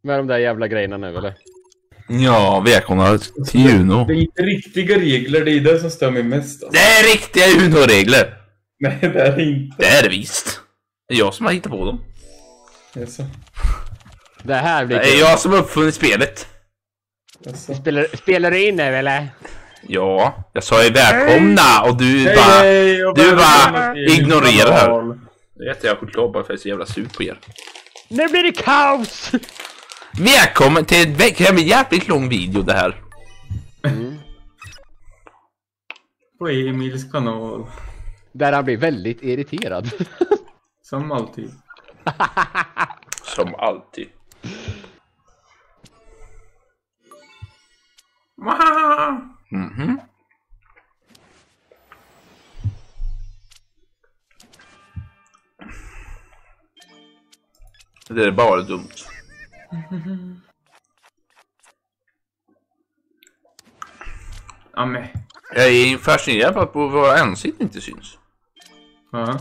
Med de där jävla grejerna nu, eller? Ja, välkomna till Juno. Det är inte riktiga regler, det är det som stör mig mest. Alltså. Det är riktiga Juno-regler. Nej, det är det inte. Det är det visst. Det är jag som har hittat på dem. Jaså. Det här blir Det är jag som har uppfunnit spelet. Jaså. Spelar du in nu, eller? Ja, jag sa ju välkomna och du Hej, bara hej, och välkomna till ignorerar. kanal. Det äter jag choklad bara för att jag är så jävla sur på er. Nu blir det kaos! Välkommen till en jävligt lång video det här. På Emils kanal. Där han blir väldigt irriterad. Som alltid. Som alltid. Mhm. Det är bara dumt. Amen. Jag är fascinerad på att våra ansikten inte syns. Ja.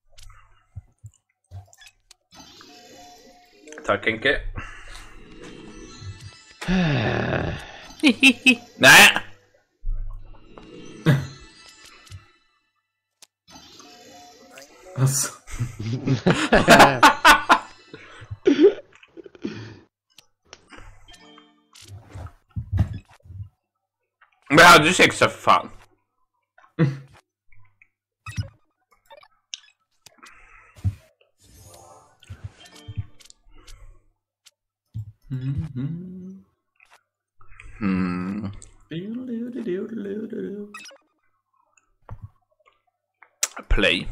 Tack Henke. Nej. Alltså. Men jag hade ju sexa för fan. Play.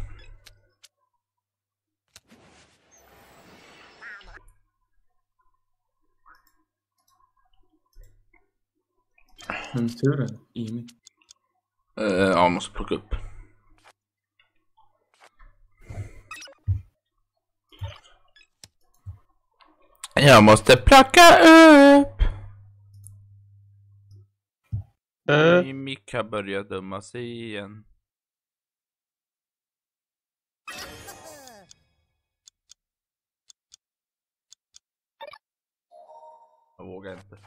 Vems tur är det? Emil. Ja, jag måste plocka upp. Jag måste plocka upp. Mika börjar döma sig igen. Jag vågar inte.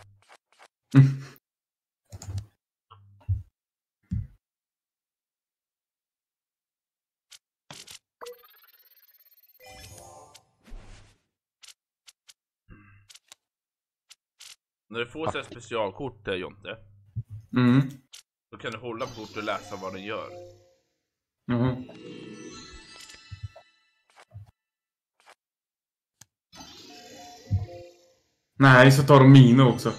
När du får så specialkort där, Jonte, då kan du hålla på kortet och läsa vad den gör. Nej, så tar de mina också.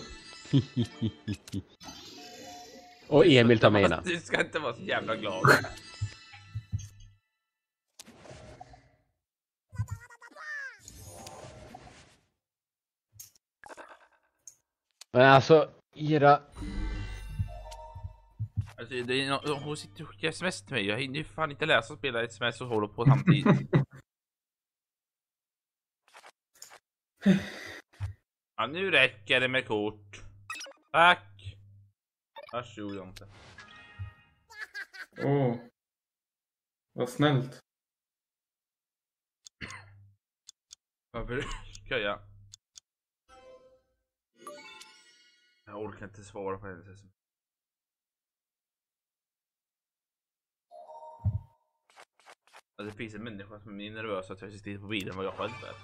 Och Emil tar mina. Du ska inte vara så jävla glad. Men alltså, era... Alltså, det är hon sitter och skickar sms till mig. Jag hinner ju fan inte läsa och spela ett sms och hålla på samtidigt. Ja, nu räcker det med kort. Tack. Varsågod, Jonte. Åh. Vad snällt. Varför ska jag? Jag orkar inte svara på hennes sms. Det finns en människa som är mer nervös att jag sitter på bilen vad jag själv är.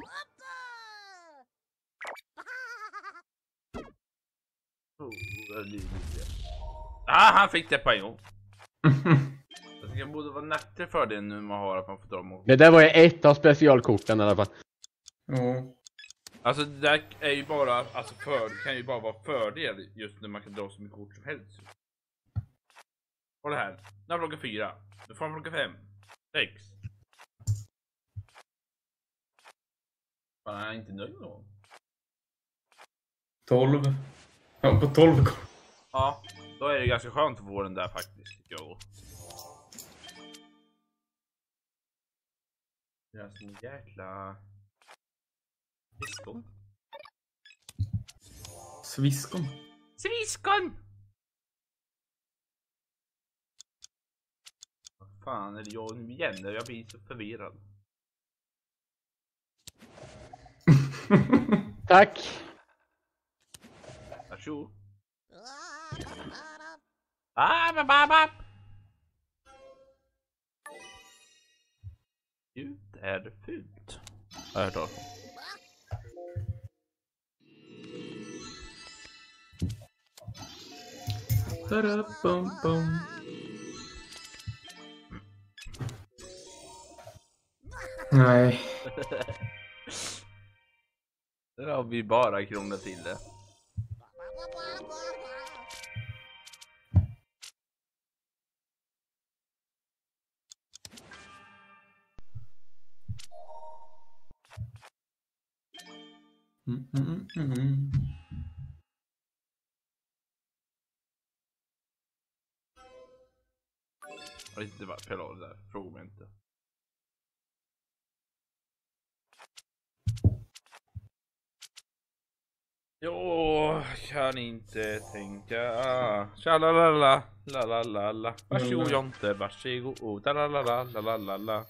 Han fick det på en gång. Jag tycker det borde vara nackdel för det nu man har att man får dra dem. Det där var ju ett av specialkorten i alla fall. Ja. Alltså det där är ju bara, alltså kan ju bara vara fördel just när man kan dra så mycket kort som helst. Kolla här, nu har plockat 4, nu får man plocka 5, 6. Fan, jag är inte nöjd med någon. 12. Ja, på 12. Ja, då är det ganska skönt att få den där faktiskt. Jo. Det är som jäkla... Sviskon. Sviskon. Sviskon! Vad fan är det jag nu igen? Jag blir så förvirrad. Tack! Varsågod. Ut är fult. Jag har hört av. Tarabam-bam. Nej. Där har vi bara krånglat till det. Mm. Jag vet inte varför jag la det där. Fråga mig inte. Jag kan inte tänka. Tjalalala, lalalala. Varsågod Jonte, varsågod. Talalala, lalalala.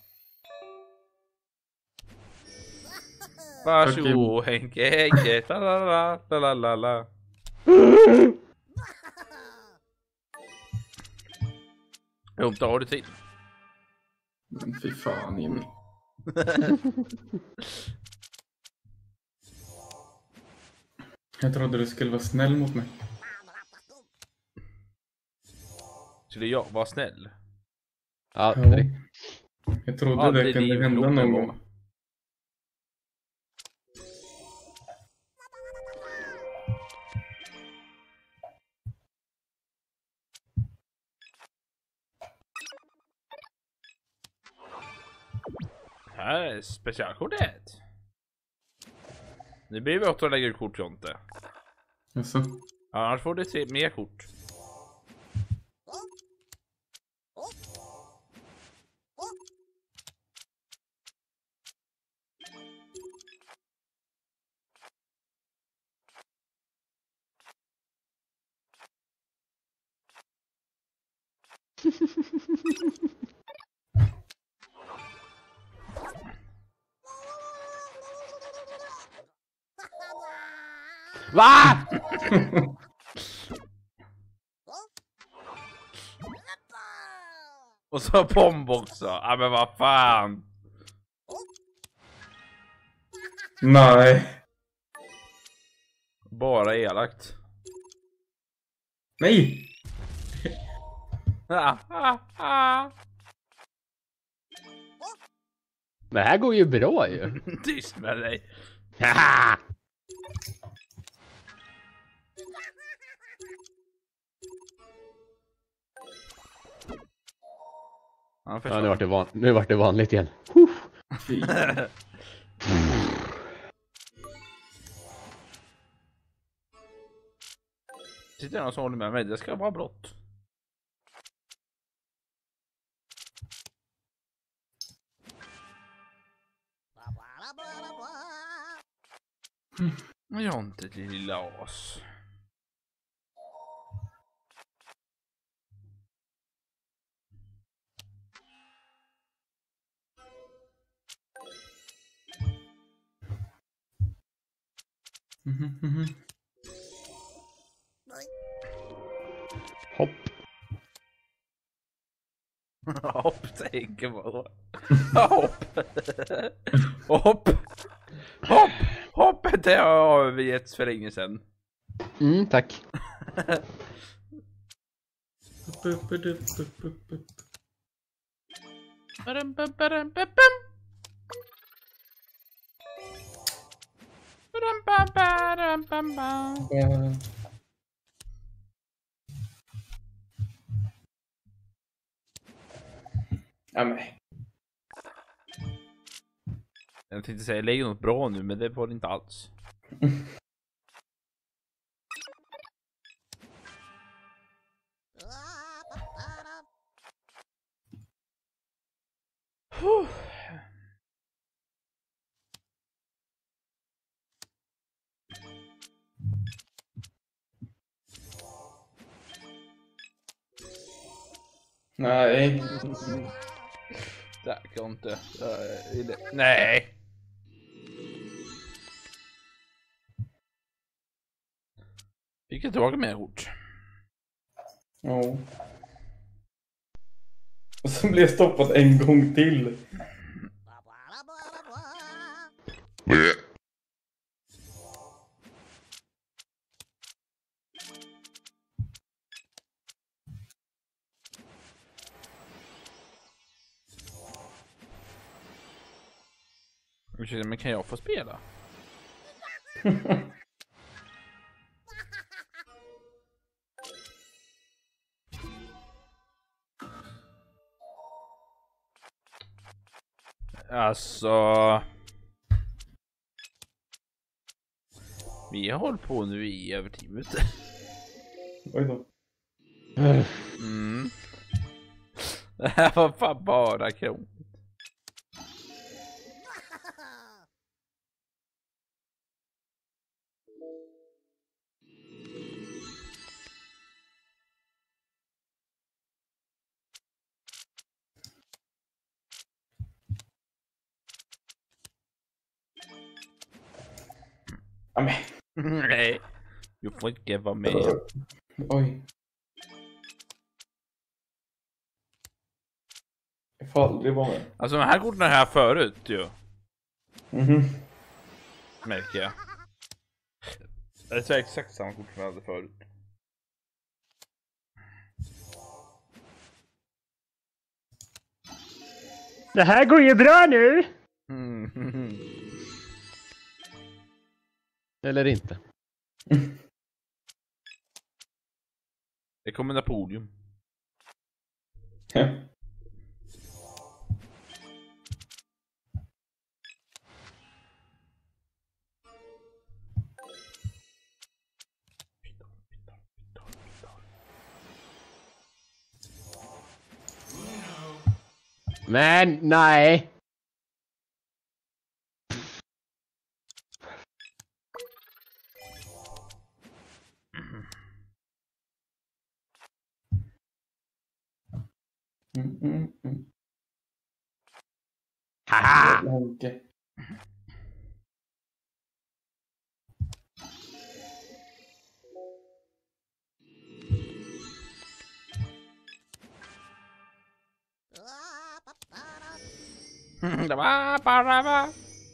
Varsågod Henke, talalala, lalalala. Jonte, har du tid? Men fy fan, Jimmy. Jag trodde du skulle vara snäll mot mig. Skulle jag vara snäll? Ja, Ja. direkt. Jag trodde Aldrig det kunde livet hända gjort någon en gång. Här är specialkortet. Nu blir vi åt att lägga ut kort, Jonte. Jaså? Annars får du se mer kort. Va? Och så bomb också. Ja, men vad fan. Nej. Bara elakt. Nej! Det här går ju bra ju. Tyst med dig. Haha! Ja, Ja, nu vart det vanligt igen. Fy. Sitter någon som håller med mig. Det ska vara brott. Jag har inte ett lilla as. Hopp. Hopp, tänker på. Hopp. Hopp. Hopp. Hoppet det har övergetts för länge sedan. Tack. Ja. Ja, men. Jag tänkte säga lägg något bra nu, men det var det inte alls. Nej. Tack inte. Nej. Fick jag tillbaka mer kort. Ja. Och sen blev jag stoppad en gång till. Ursäkta, men kan jag få spela? Alltså... Vi har hållit på nu i över 10 minuter. Oj då. Mm. Det här var fan bara kron. Amen. Nej, du får inte vara med. Oj. Jag får aldrig vara med. Alltså de här korten här förut ju. Mhm. Märker jag. Det är exakt samma kort som jag hade förut. Det här går ju bra nu! Eller inte. Det kommer Napoleon. Ja. Men nej! Haha! Lånke. Det var bara...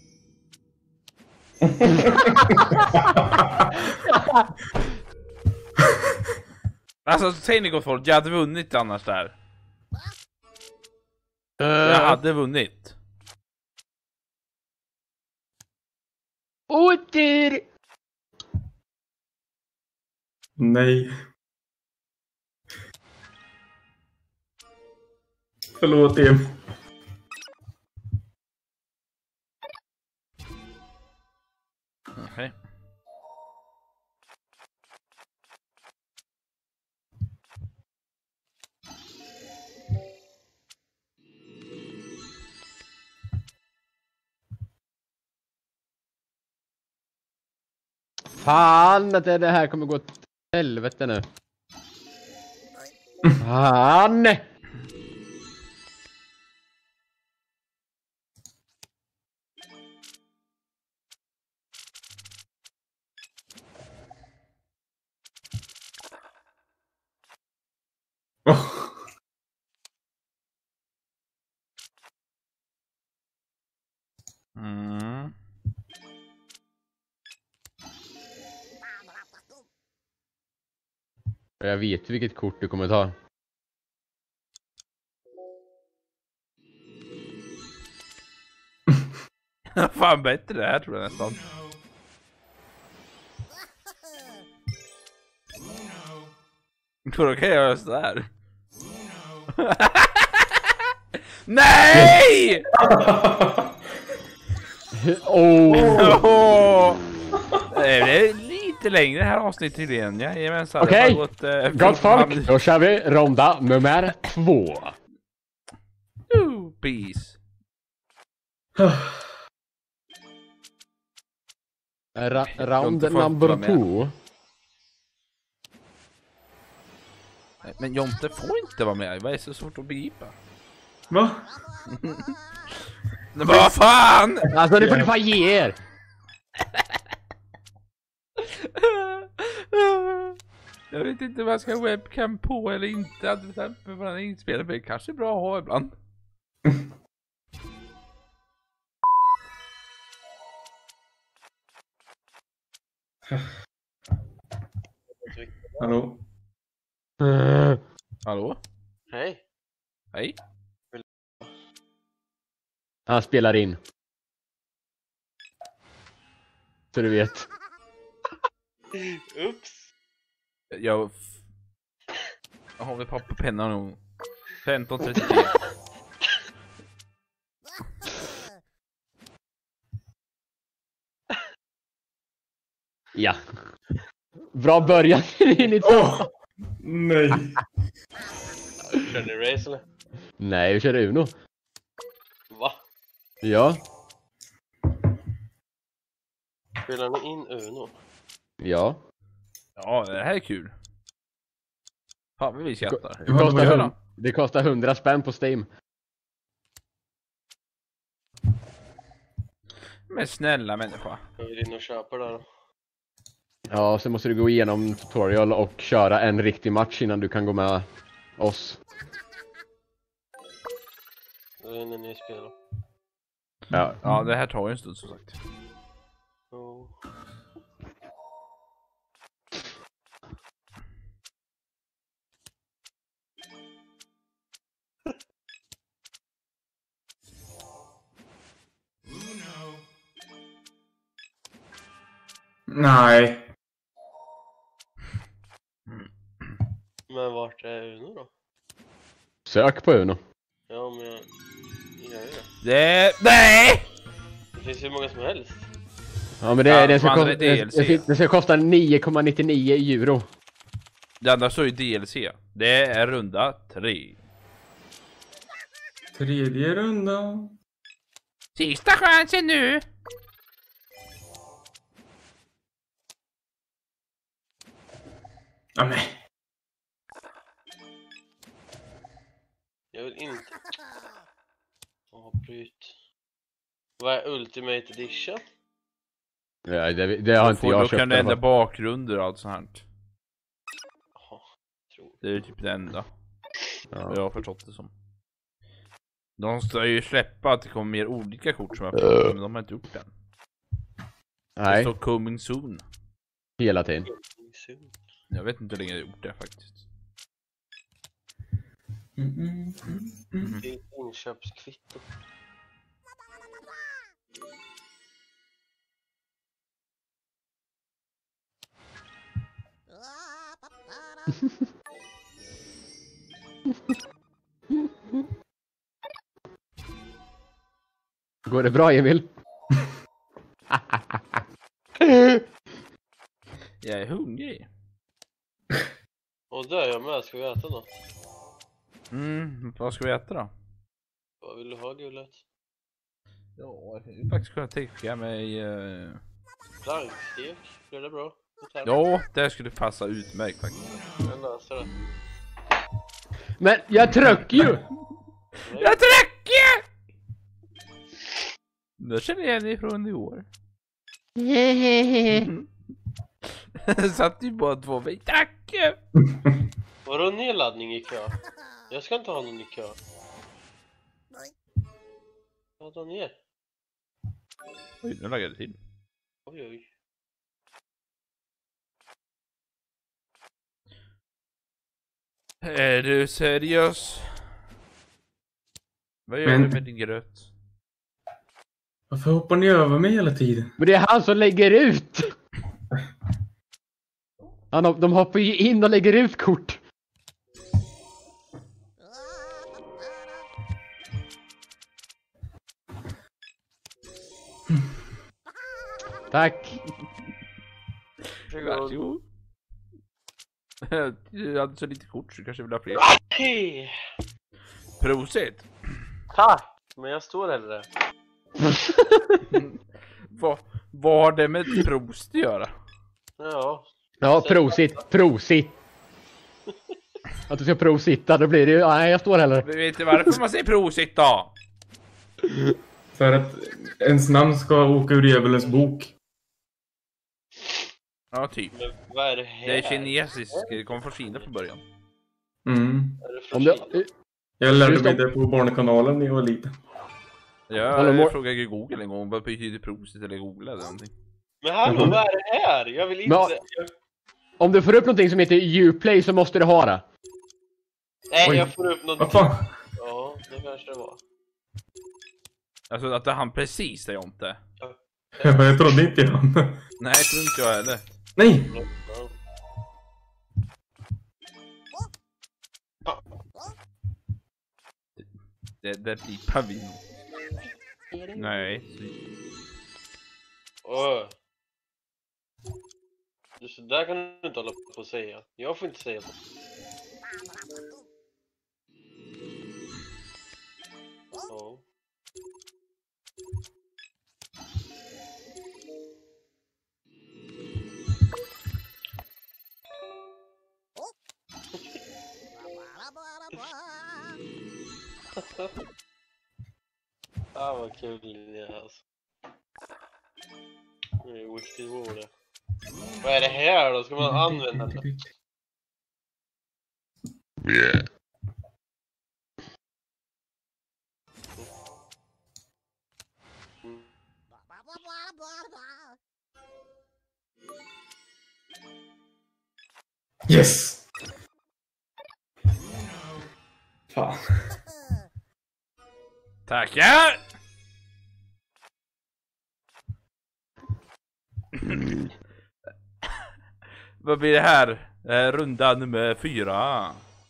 Alltså säg ni gott folk, jag hade vunnit annars där. Jag hade vunnit. Åter! Nej. Förlåt Em. Okej. Fan att det här kommer gå åt helvete nu. Fan! Mm. Jag vet vilket kort du kommer ta. Fan bättre det här tror jag nästan. Då kan jag göra sådär. Nej! Oh. Det är lite längre här avsnittet tydligen. Jajamensan. Okej, Okay. gott folk, då kör vi ronda nummer 2. Peace. Round Jonte får number vara med. 2. Men Jonte får inte vara med. Vad är så svårt att begripa? Va? Men vad fan! Alltså det får ni fan ge er. Jag vet inte vad jag ska ha webcam på eller inte. Jag hade bestämt mig för den inspelningen. Men det kanske är bra att ha ibland. Hallå? Hallå? Hej. Hej? Han spelar in. Så du vet. Ups. Jag har vi papper och penna nog. 15:33. Ja. Bra början. Åh! Nej. Kör ni race eller? Nej, vi kör Uno. Va? Ja. Spelar ni in Uno? Ja. Ja, det här är kul. Fan vad vi skrattar. Det kostar 100 spänn på Steam. Men snälla människa. Jag vill in och köpa det då. Ja, så måste du gå igenom tutorial och köra en riktig match innan du kan gå med oss. Det är när ni spelar. Ja. Det här tar ju en stund som sagt. Oh. Nej. Men vart är Uno då? Sök på Uno. Ja, men jag gör det. Nej! Det finns ju många som helst. Ja, men det ska kosta 9,99 euro. Det andra står ju DLC. Det är runda 3. Tredje rundan. Sista chansen nu! Ja, men. Jag vill inte. Avbryt. Vad är Ultimate Edition? Ja, det har inte jag Då köpt. kan du ändra bakgrunder och allt sånt här. Jaha, tror. Det är typ det enda. Ja. Jag har förstått det som. De ska ju släppa att det kommer mer olika kort som jag pratar om, men de har inte gjort det än. Det Nej, står coming soon. hela tiden. Jag vet inte hur länge jag har gjort det faktiskt. Det är ett inköpskvitto. Går det bra, Emil? Jag är hungrig. Och där är jag med. Ska vi äta något? Vad ska vi äta då? Vad vill du ha, gullet? Ja, jag skulle faktiskt kunna tänka mig... Plankstek, blir det bra? Ja, det skulle passa utmärkt faktiskt. Jag löser det. Men jag trycker ju! Jag trycker! Då känner jag igen ifrån i år. Satt ju bara 2 veckor. Tack! Vadå nedladdning i kö? Jag ska inte ha någon i kö. Ladda ner. Oj, nu laggade det till. Oj, oj. Är du seriös? Vad gör Men- du med din gröt? Varför hoppar ni över mig hela tiden? Men det är han som lägger ut! De hoppar ju in och lägger ut kort. Tack. Varsågod. Du hade så lite kort så du kanske vill ha fler. Hej! Prosit! Tack! Men jag står hellre. Vad har det med prost att göra? Ja. Ja, prosit. Att du ska prositta, då blir det ju... Nej, jag står heller. Vi vet inte varför man säger prosit då. För att ens namn ska åka ur djävulens bok. Ja, typ. Men vad är det här? Det är kinesisk, det kommer från Kina från början. Är det från Om det, Kina? Jag lärde Just mig det. det på Barnkanalen när jag var liten. Hallå, Jag frågade Google en gång, vad betyder prosit eller googla eller någonting. Men hallå, vad är det här? Jag vill inte... Men- om du får upp någonting som heter Uplay så måste du ha det. Nej, Oj. jag får upp något. Vad fan? Ja, det kanske det var. Alltså att det hann precis det jag inte. Jag trodde inte jag. Nej, jag tror inte jag heller. Nej! Det slipar vi nog. Nej. Åh. Du, så där kan du inte hålla på och säga. Jag får inte säga så. Ja. Vad kul det är alltså. Det är riktigt roligt. Vad är det här då? Ska man använda det? Yes! Fan. Tackar! Vad blir det här? Runda nummer 4.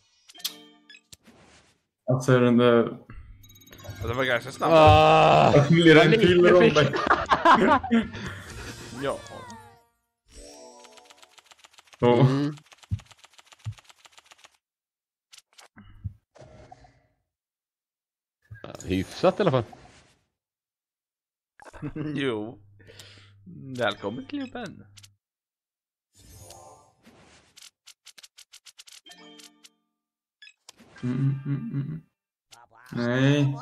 Alltså den där... Det var ganska snabbt. Jag blir en till runda. Ja. Ja. Mm. Hyfsat i alla fall. Jo. Välkommen till klubben. Nej.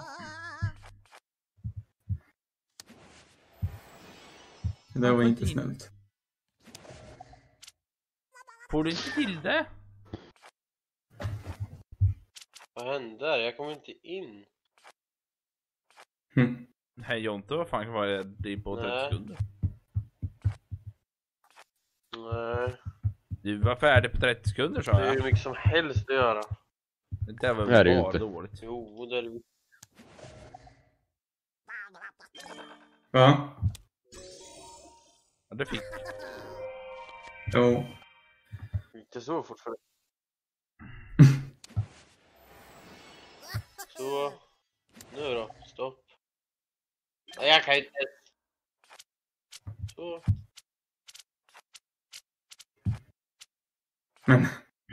Det där var inte snällt. Får du inte till det? Vad hände där? Jag kom inte in. Nej Jonte, vad fan var det på 30 Nej. sekunder? Nej. Du var färdig på 30 sekunder sa Det är jag. hur mycket som helst att göra. Det var Det är det ju bara inte. dåligt. Jo, det är det. Va? Ja, det fick. Jo. Inte så fort för det. Så. Nu då. Stopp. Nej, jag kan inte. Så. Men...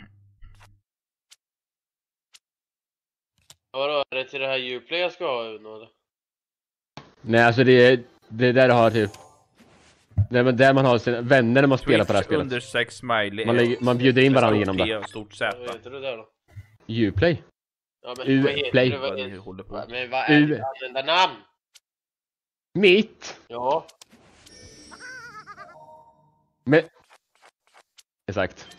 Vadå? Är det till det här Uplay jag ska ha nu eller? Nej, alltså det är där du har typ... Det är där man har sina vänner när man spelar på det här spelet. Under 6 smiley. Man bjuder in varandra genom det. det. Stort Z. Vad heter det där då? Uplay. Ja, men U- vad heter Play. det? Vad Vad ni är, håller på. men vad är U- ditt användarnamn? Mitt! Ja. Men... Exakt.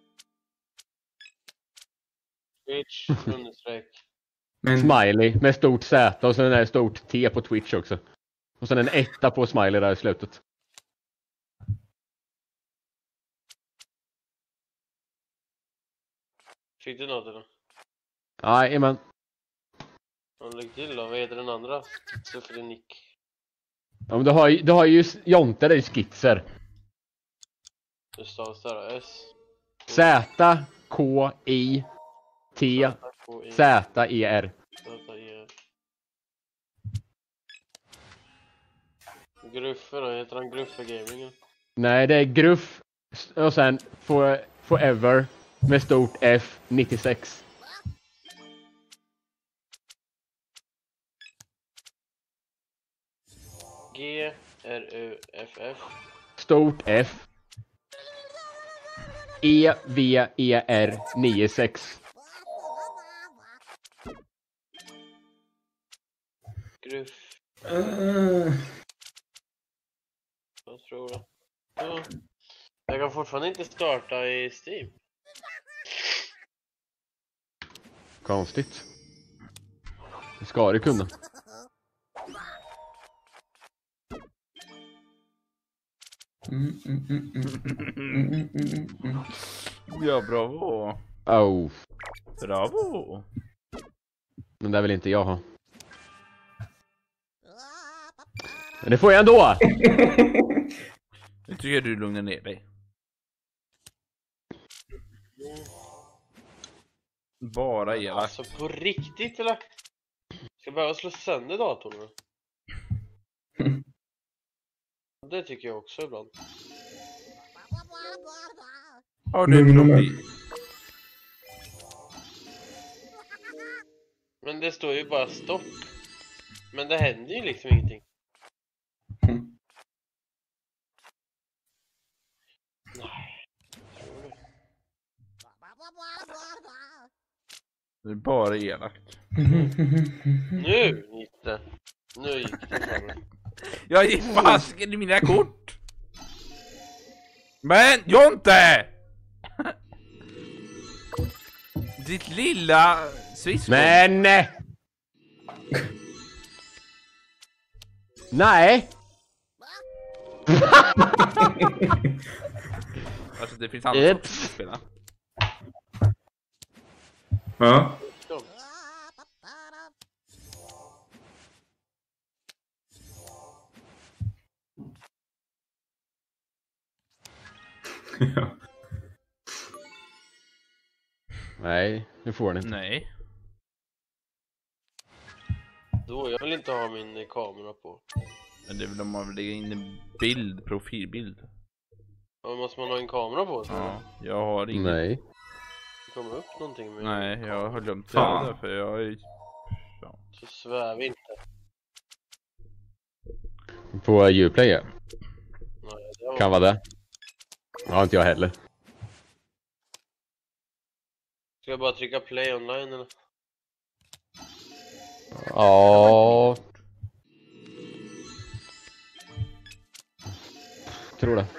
Twitch, understreck. Men... Smiley med stort Z och sen är det stort T på Twitch också. Och sen en etta på Smiley där i slutet. Fick du något eller? Nej, men Ja, lägg till då. Vad heter den andra? Suffrenick. ja, men du har ju Jonte, det är ju skitser. Det stavas där då. S. Z, K, I, T, Z, E, R. Gruffe då? Heter han Gruffe Gaming? Nej, det är Gruff och sen Forever med stort F 96. G, R, U, F, F. Stort F. E, V, E, R 96. Gruff. Jag tror det. Ja. Jag kan fortfarande inte starta i Steam. Konstigt. Det ska du kunna. Ja, bravo. Oh. Bravo. Men det vill inte jag ha. Men det får jag ändå! Nu tycker jag du lugnar ner dig. Bara elak. Alltså på riktigt eller? Ska jag behöva slå sönder datorn? Det tycker jag också ibland. Har du en problem? Men det står ju bara stopp. Men det händer ju liksom ingenting. Nej. Tror du? Det är bara elakt. Nu gick det. Nu gick det framåt. Jag gick fasken i mina kort. Men Jonte! Ditt lilla sviskon. Men! Nej! Alltså det finns andra saker att spela. Ja. Ja. Nej, nu får den inte. Nej. Då, jag vill inte ha min kamera på. Men det är väl om man vill lägga in en bild, profilbild. Ja, måste man ha en kamera på så? Ja, jag har ingen. Nej. Det kommer upp någonting med. Nej, jag har glömt det Fan. därför jag är... Ja. Så sväv inte. På Uplay, ja. Nej, det var... Kan vara det. Ja, inte jag heller. Ska jag bara trycka play online eller? Ja. Tror det.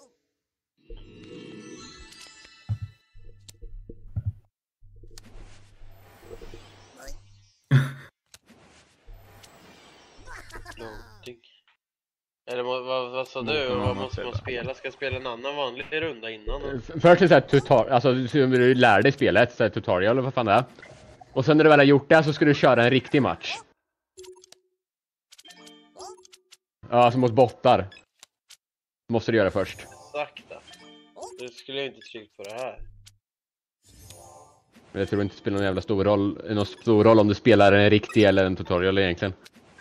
Någonting. Eller vad sa du? Vad måste man spela? Ska jag spela en annan vanlig runda innan? Eller? Först är det såhär tutorial, alltså du lär dig spelet, såhär tutorial eller vad fan det är. Och sen när du väl har gjort det så ska du köra en riktig match. Ja, alltså mot bottar. Måste du göra först. Sakta. Nu skulle jag inte tryckt på det här. Men jag tror inte det spelar någon jävla stor roll om du spelar en riktig eller en tutorial egentligen.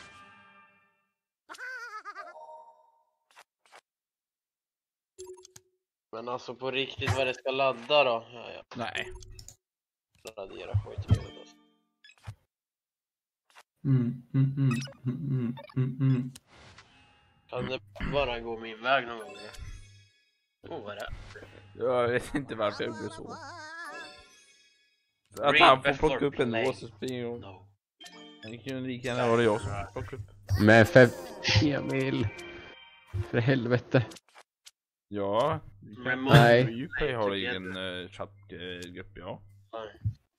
Men alltså på riktigt vad det ska ladda då? Ja. Nej. Radera skitspelet alltså. Kan det bara gå min väg någon gång? Vad är det? Jag vet inte varför jag gjorde så. Att han får plocka upp en lås så springer hon. No. Det kan ju lika gärna vara jag som plockar upp. Men för Emil. För helvete. Ja. Nej. Djupay har egen chattgrupp, ja. Nej.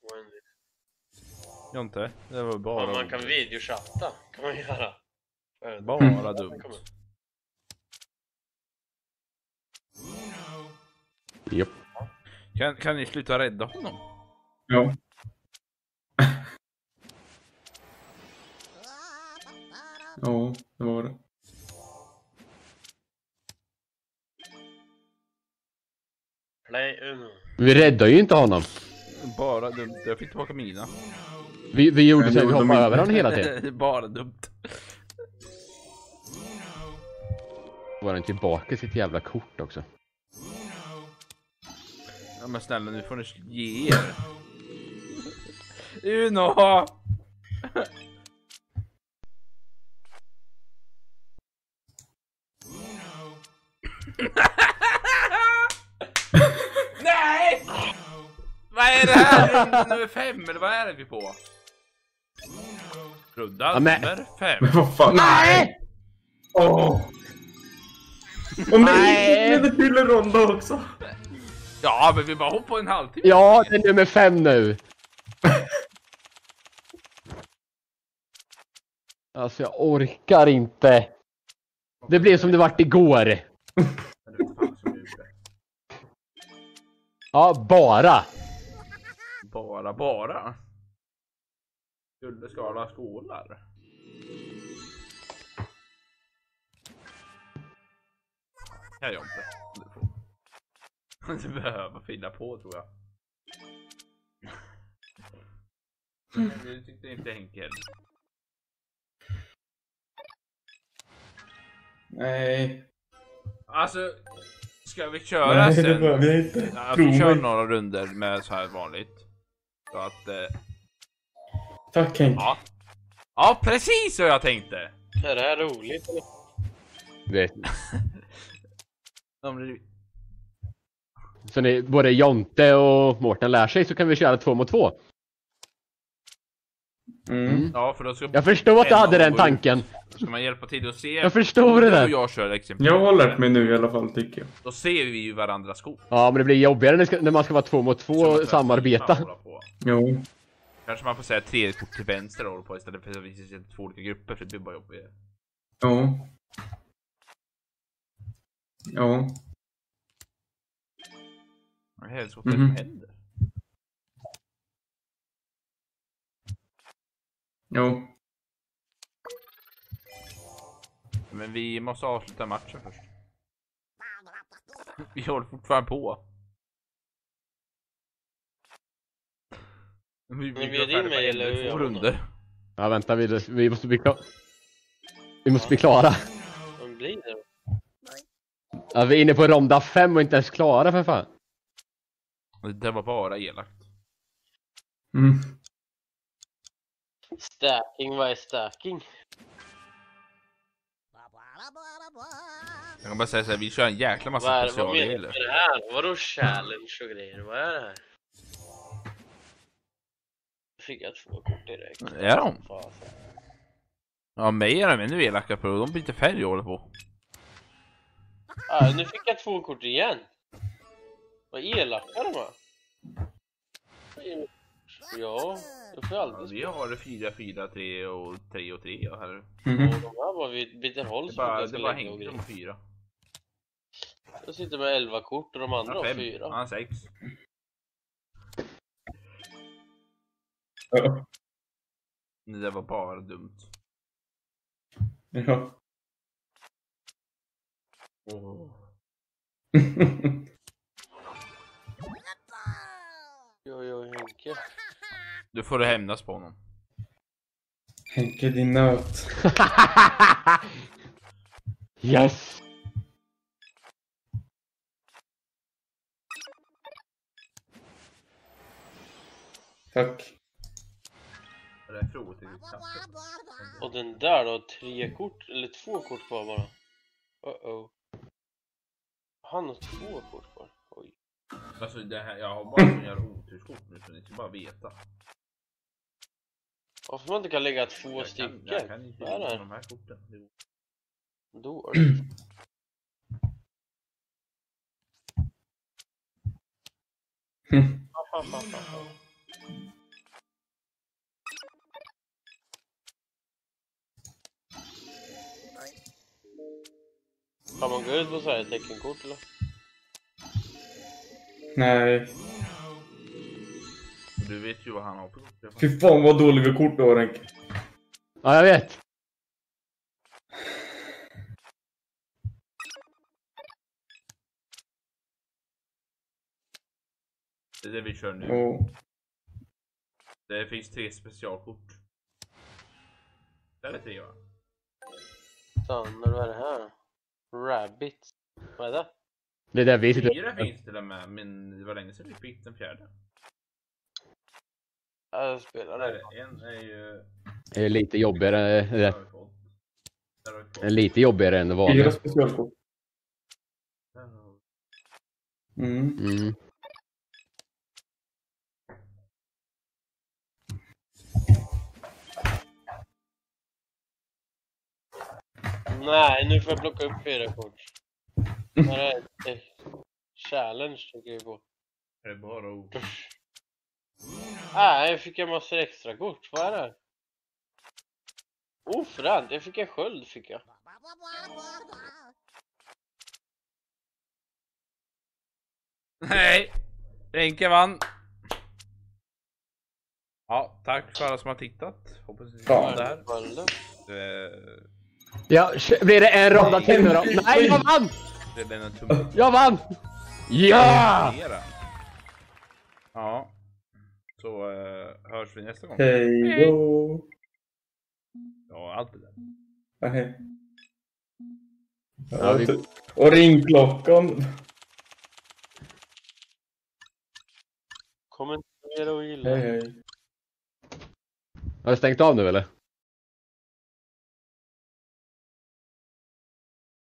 Jonte, det var bara... Ja, man kan videochatta. Kan man göra. Bara dumt. Japp. Kan ni sluta rädda honom? Ja. Ja, det var det. Play Uno. Vi räddar ju inte honom. Bara dumt, jag fick tillbaka mina. Vi gjorde Men så att vi de hoppade inte- över honom hela tiden. Bara dumt. Var den tillbaka sitt jävla kort också. Ja men snälla, nu får ni ge er. Uno! Nej! Vad är det här? Runda nummer 5 eller vad är vi på? Runda Ja, men- nummer 5. Men vad fan? Nej! Åh! Och nej! Det blev till en runda också. Ja, men vi bara hoppar en halvtimme. Ja, det är nummer 5 nu. Alltså jag orkar inte. Det blev som det vart igår. Men det vet fan som gjorde. Ja, bara. Bara. Skulle skala skålar. Jag gör inte. Du behöver fylla på, tror jag. Men det tyckte inte Henke heller. Nej. Alltså, ska vi köra Nej, det sen? behöver jag inte. Ja, Tro vi kör mig. några runder med så här vanligt. Så att... Tack Henk. Ja. Ja, precis så jag tänkte. Är det här roligt eller? Vet. Ja, men det- Så ni, både Jonte och Mårten lär sig så kan vi köra 2 mot 2. Mm. Ja, för då ska... Jag förstår att du hade den tanken. Då ska man hjälpa till och se. Jag förstår det Du där. och jag kör exempel. Jag har lärt mig nu i alla fall, tycker jag. Då ser vi ju varandras skor. Ja, men det blir jobbigare när man ska vara 2 mot 2 Så man och kan samarbeta. hålla på. Jo. Kanske man får säga 3 kort till vänster och hålla på istället för att vi ser 2 olika grupper, för det blir bara jobbigare. Ja. Ja. Vad är det som händer? Jo. Men vi måste avsluta matchen först. Vi håller fortfarande på. Vi bjuder in mig eller hur 2 gör man runder. Ja, vänta, vi måste bli klara. Vi måste bli klara. Vad blir det? Ja, vi är inne på ronda 5 och inte ens klara för fan. Det var bara elakt. Mm. Stacking, vad är stacking? Jag kan bara säga så här, vi kör en jäkla massa Vad menar du specialregler. med det här? Vadå challenge och grejer? Vad är det här? Fick jag 2 kort direkt. Är de? Fan. Ja, mig är de ännu elaka på, de blir inte färre jag håller på. Nu fick jag 2 kort igen. Vad elaka de var. Ja, jag får Ja, aldrig vi har 4, 4, 3 och 3 och 3 ja, här. Mhm. spela. De här var vid byter håll Det så fort bara, jag ska det bara lägga och hängde grejer. de 4. Jag sitter med 11 kort och de andra har 5. 4. Ja, 6. Ja. Det var bara dumt. Ja. Jo, Henke. Du får hämnas på honom. Henke, din nöt. Yes! Tack. Det är frågetecken. Och den där då, 3 kort, eller 2 kort kvar bara. Uh-oh. Han har 2 kort kvar. Oj. Alltså det här, jag har bara att göra oturskort nu, så ni ska bara veta. Varför man inte kan lägga 2 stycken? Jag kan inte Vad är det göra här? de här korten. Jo. Dåligt. Kan man gå ut på så här teckenkort eller? Nej. Du vet ju vad han har på kortet. Fy fan vad dåliga kort du har, Henke. Ja, jag vet. Det är det vi kör nu. Oh. Det finns 3 specialkort. Det är 3 va? Thunder, vad är det här? Rabbit. Vad är det? Det är där vi sitter. 4 finns till och med, men det var länge sedan vi fick den 4:e. Jag spelar det. En är ju... Det är lite jobbigare. Där har vi fått. Där har vi fått. Det är lite jobbigare än det 4 vanliga. specialkort. Där har vi- Mm. Mm. Nej, nu får jag plocka upp 4 kort. Vad är det? Challenge tycker jag på. Är det bara ord? Jag fick en massa extra kort. Vad är det? Fränt. Jag fick en sköld fick jag. Nej! Renke vann. Ja, tack för alla som har tittat. Hoppas ni Ja. det här. Skölden. Ja, blir det en runda till nu då? Nej, jag vann! Det blev en tumme. Jag vann! Ja! Ja. Så hörs vi nästa gång. Hej då. Ja, allt det där. Nej. Ja, vi- Och ringklockan. Kommentera och gilla. Hej hej. Har du stängt av nu eller?